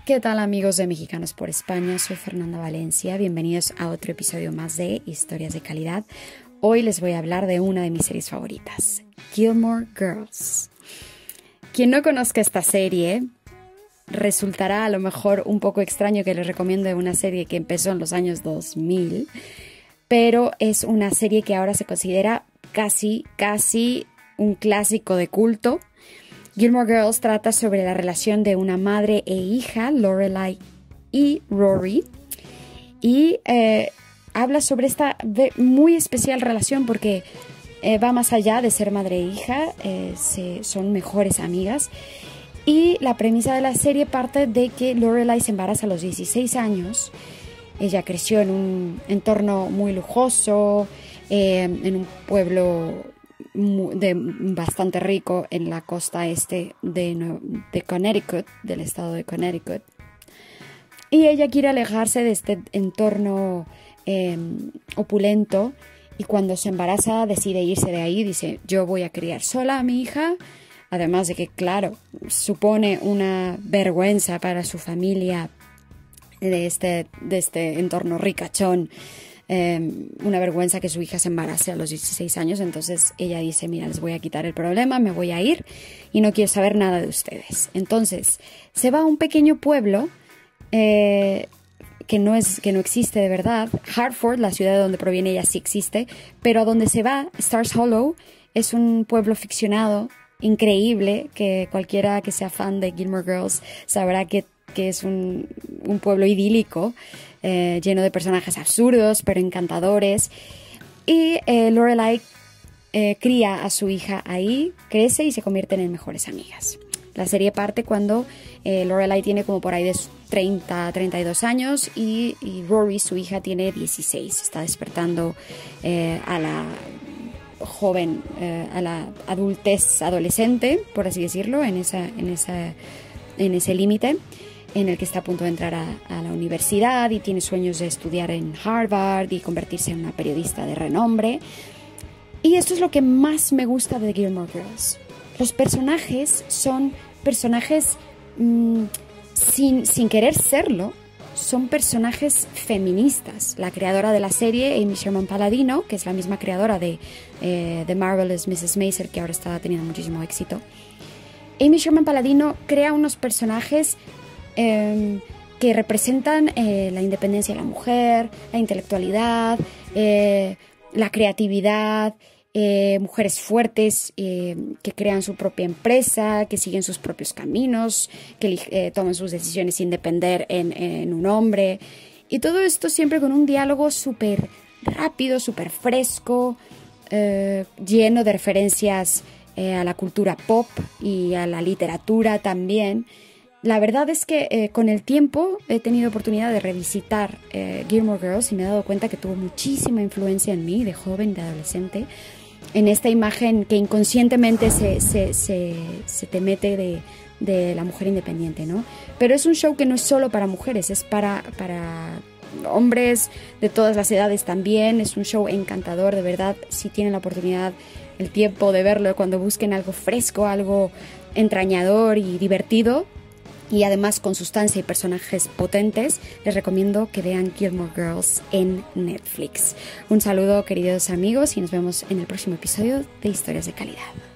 ¿Qué tal amigos de Mexicanos por España? Soy Fernanda Valencia, bienvenidos a otro episodio más de Historias de Calidad. Hoy les voy a hablar de una de mis series favoritas, Gilmore Girls. Quien no conozca esta serie, resultará a lo mejor un poco extraño que les recomiende una serie que empezó en los años 2000, pero es una serie que ahora se considera casi un clásico de culto. Gilmore Girls trata sobre la relación de una madre e hija, Lorelai y Rory, y habla sobre esta muy especial relación porque va más allá de ser madre e hija, son mejores amigas. Y la premisa de la serie parte de que Lorelai se embaraza a los 16 años. Ella creció en un entorno muy lujoso, en un pueblo bastante rico en la costa este de Connecticut, del estado de Connecticut. Y ella quiere alejarse de este entorno opulento, y cuando se embaraza decide irse de ahí. Dice, yo voy a criar sola a mi hija, además de que, claro, supone una vergüenza para su familia de este entorno ricachón. Una vergüenza que su hija se embarace a los 16 años. Entonces ella dice, mira, les voy a quitar el problema, me voy a ir y no quiero saber nada de ustedes. Entonces se va a un pequeño pueblo que no existe de verdad. Hartford, la ciudad de donde proviene ella, sí existe, pero a donde se va, Stars Hollow, es un pueblo ficcionado increíble que cualquiera que sea fan de Gilmore Girls sabrá que es un pueblo idílico, lleno de personajes absurdos pero encantadores. Y Lorelai cría a su hija ahí, crece y se convierten en mejores amigas. La serie parte cuando Lorelai tiene como por ahí de 32 años y Rory, su hija, tiene 16. Está despertando a la joven, a la adultez adolescente, por así decirlo, en ese límite en el que está a punto de entrar a la universidad y tiene sueños de estudiar en Harvard y convertirse en una periodista de renombre. Y esto es lo que más me gusta de Gilmore Girls. Los personajes son personajes sin querer serlo, son personajes feministas. La creadora de la serie, Amy Sherman-Palladino, que es la misma creadora de The Marvelous Mrs. Maisel, que ahora está teniendo muchísimo éxito. Amy Sherman-Palladino crea unos personajes que representan la independencia de la mujer, la intelectualidad, la creatividad, mujeres fuertes que crean su propia empresa, que siguen sus propios caminos, que toman sus decisiones sin depender en un hombre. Y todo esto siempre con un diálogo súper rápido, súper fresco, lleno de referencias a la cultura pop y a la literatura también. La verdad es que con el tiempo he tenido oportunidad de revisitar Gilmore Girls y me he dado cuenta que tuvo muchísima influencia en mí, de joven, de adolescente, en esta imagen que inconscientemente se te mete de la mujer independiente, ¿no? Pero es un show que no es solo para mujeres, es para hombres de todas las edades también. Es un show encantador, de verdad. Si tienen la oportunidad, el tiempo de verlo, cuando busquen algo fresco, algo entrañador y divertido, y además con sustancia y personajes potentes, les recomiendo que vean Gilmore Girls en Netflix. Un saludo, queridos amigos, y nos vemos en el próximo episodio de Historias de Calidad.